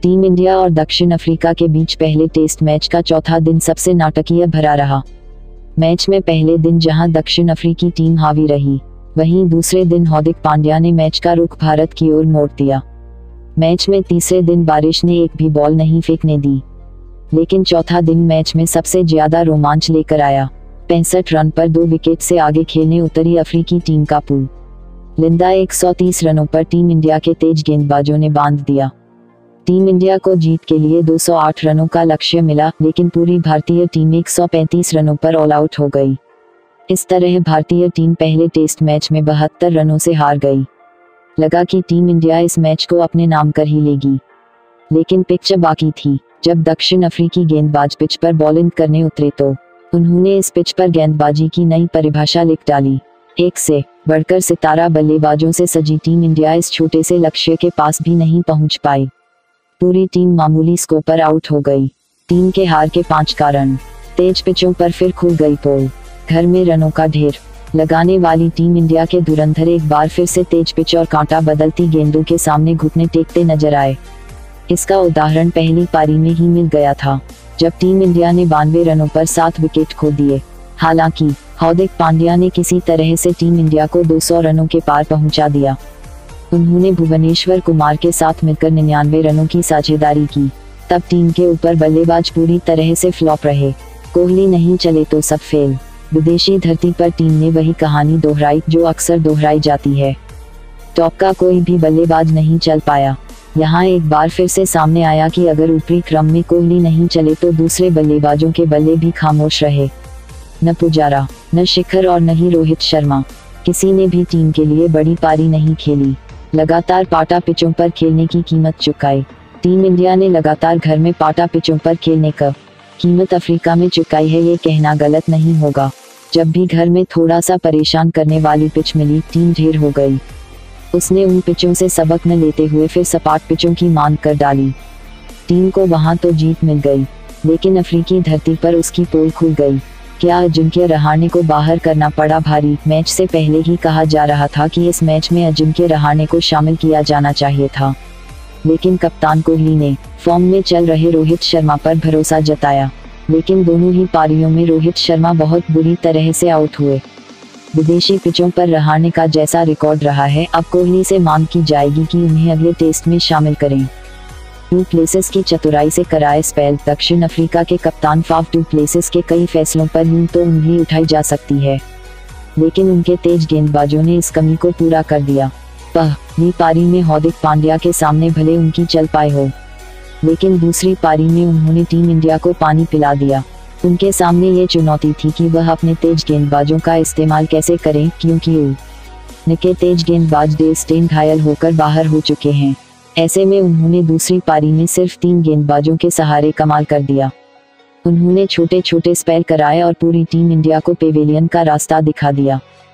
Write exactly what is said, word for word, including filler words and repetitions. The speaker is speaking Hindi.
टीम इंडिया और दक्षिण अफ्रीका के बीच पहले टेस्ट मैच का चौथा दिन सबसे नाटकीय भरा रहा। मैच में पहले दिन जहां दक्षिण अफ्रीकी टीम हावी रही, वहीं दूसरे दिन हार्दिक पांड्या ने मैच का रुख भारत की ओर मोड़ दिया। मैच में तीसरे दिन बारिश ने एक भी बॉल नहीं फेंकने दी, लेकिन चौथा दिन मैच में सबसे ज्यादा रोमांच लेकर आया। पैंसठ रन पर दो विकेट से आगे खेलने उतरी अफ्रीकी टीम का पूल लिंदा एक सौ तीस रनों पर टीम इंडिया के तेज गेंदबाजों ने बांध दिया। टीम इंडिया को जीत के लिए दो सौ आठ रनों का लक्ष्य मिला, लेकिन पूरी भारतीय टीम एक सौ पैंतीस रनों पर ऑल आउट हो गई। इस तरह भारतीय टीम पहले टेस्ट मैच में बहत्तर रनों से हार गई। लगा कि टीम इंडिया इस मैच को अपने नाम कर ही लेगी, लेकिन पिच बाकी थी। जब दक्षिण अफ्रीकी गेंदबाज पिच पर बॉलिंग करने उतरे तो उन्होंने इस पिच पर गेंदबाजी की नई परिभाषा लिख डाली। एक से बढ़कर सितारा बल्लेबाजों से सजी टीम इंडिया इस छोटे से लक्ष्य के पास भी नहीं पहुंच पाई। पूरी टीम मामूली स्कोर पर आउट हो गई। टीम के हार के पांच कारण: तेज पिचों पर फिर खुल गई पोल, घर में रनों का ढेर लगाने वाली टीम इंडिया के धुरंधर एक बार फिर से तेज पिच और कांटा बदलती गेंदों के सामने घुटने टेकते नजर आए। इसका उदाहरण पहली पारी में ही मिल गया था, जब टीम इंडिया ने बानवे रनों पर सात विकेट खो दिए। हालांकि हार्दिक पांड्या ने किसी तरह से टीम इंडिया को दो सौ रनों के पार पहुंचा दिया। उन्होंने भुवनेश्वर कुमार के साथ मिलकर निन्यानवे रनों की साझेदारी की। तब टीम के ऊपर बल्लेबाज पूरी तरह से फ्लॉप रहे। कोहली नहीं चले तो सब फेल। विदेशी धरती पर टीम ने वही कहानी दोहराई जो अक्सर दोहराई जाती है। टॉप का कोई भी बल्लेबाज नहीं चल पाया। यहाँ एक बार फिर से सामने आया कि अगर ऊपरी क्रम में कोहली नहीं चले तो दूसरे बल्लेबाजों के बल्ले भी खामोश रहे। न पुजारा, न शिखर और न ही रोहित शर्मा, किसी ने भी टीम के लिए बड़ी पारी नहीं खेली। लगातार पाटा पिचों पर खेलने की कीमत चुकाई। टीम इंडिया ने लगातार घर में पाटा पिचों पर खेलने का कीमत अफ्रीका में चुकाई है, ये कहना गलत नहीं होगा। जब भी घर में थोड़ा सा परेशान करने वाली पिच मिली, टीम ढेर हो गई। उसने उन पिचों से सबक न लेते हुए फिर सपाट पिचों की मांग कर डाली। टीम को वहां तो जीत मिल गई, लेकिन अफ्रीकी धरती पर उसकी पोल खुल गई। क्या अजिंक्य रहाणे को बाहर करना पड़ा भारी? मैच से पहले ही कहा जा रहा था कि इस मैच में अजिंक्य रहाणे को शामिल किया जाना चाहिए था, लेकिन कप्तान कोहली ने फॉर्म में चल रहे रोहित शर्मा पर भरोसा जताया। लेकिन दोनों ही पारियों में रोहित शर्मा बहुत बुरी तरह से आउट हुए। विदेशी पिचों पर रहाणे का जैसा रिकॉर्ड रहा है, अब कोहली से मांग की जाएगी कि उन्हें अगले टेस्ट में शामिल करें। डू प्लेसिस की चतुराई से कराए स्पेल। दक्षिण अफ्रीका के कप्तान फाफ डू प्लेसिस के कई फैसलों पर यूं तो उंगली उठाई जा सकती है, लेकिन उनके तेज गेंदबाजों ने इस कमी को पूरा कर दिया। पहली पारी में हार्दिक पांड्या के सामने भले उनकी चल पाए हो, लेकिन दूसरी पारी में उन्होंने टीम इंडिया को पानी पिला दिया। उनके सामने ये चुनौती थी कि वह अपने तेज गेंदबाजों का इस्तेमाल कैसे करें, क्योंकि उनके तेज गेंदबाज डेव स्टेन घायल होकर बाहर हो चुके हैं। ऐसे में उन्होंने दूसरी पारी में सिर्फ तीन गेंदबाजों के सहारे कमाल कर दिया। उन्होंने छोटे छोटे स्पेल कराए और पूरी टीम इंडिया को पेवेलियन का रास्ता दिखा दिया।